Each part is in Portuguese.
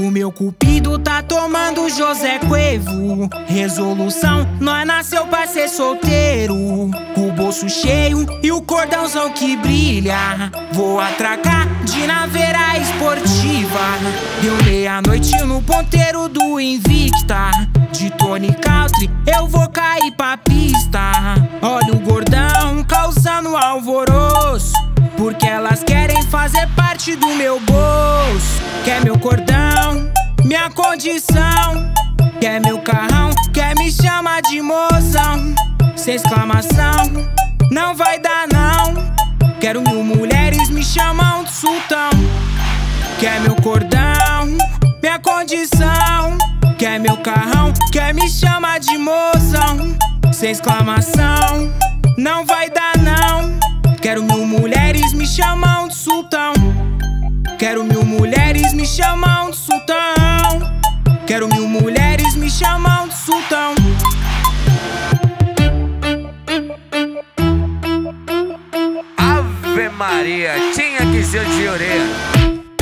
O meu cupido tá tomando José Cuervo. Resolução, nós nasceu pra ser solteiro. O bolso cheio e o cordãozão que brilha. Vou atracar de naveira esportiva. Deu meia-noite no ponteiro do Invicta. De Tony Country eu vou cair pra pista. Olha o gordão causando alvoroço, porque elas querem fazer parte do meu bolso. Quer meu cordão, minha condição. Quer meu carrão, quer me chamar de mozão. Sem exclamação, não vai dar não. Quero 1000 mulheres me chamam de sultão. Quer meu cordão, minha condição. Quer meu carrão, quer me chamar de mozão. Sem exclamação, não vai dar não. Quero 1000 mulheres me chamam de sultão. Quero 1000 mulheres me chamam de sultão. Quero 1000 mulheres me chamam de sultão. Ave Maria, tinha que ser de orelha.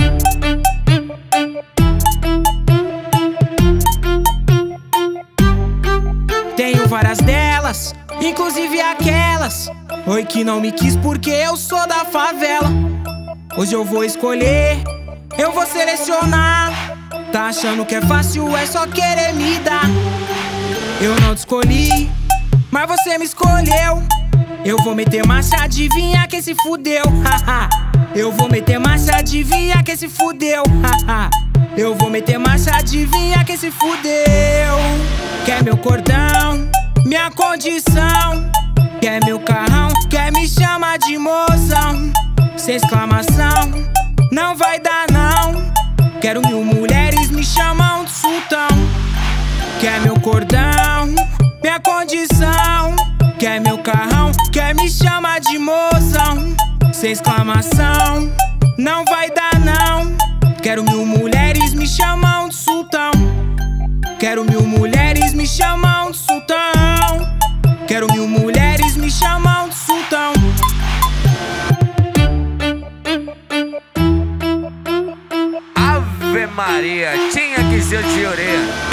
Tenho várias delas, inclusive aquelas. Oi que não me quis porque eu sou da favela. Hoje eu vou escolher, eu vou selecionar. Tá achando que é fácil, é só querer me dar. Eu não te escolhi, mas você me escolheu. Eu vou meter marcha, adivinha quem se fudeu. Eu vou meter marcha, adivinha quem se fudeu. Eu vou meter marcha, adivinha quem se fudeu. Quer meu cordão, minha condição. Quer meu carrão, quer me chamar de mozão. Sem exclamação, não vai dar não. Quero 1000 mulheres me chamam de sultão. Quer meu cordão, minha condição. Quer meu carrão, quer me chamar de mozão. Sem exclamação, não vai dar não. Quero 1000 mulheres me chamam de sultão. Quero 1000 mulheres me chamam de sultão. Quero 1000 mulheres me chamam de sultão. Ave Maria, tinha que ser de orelha.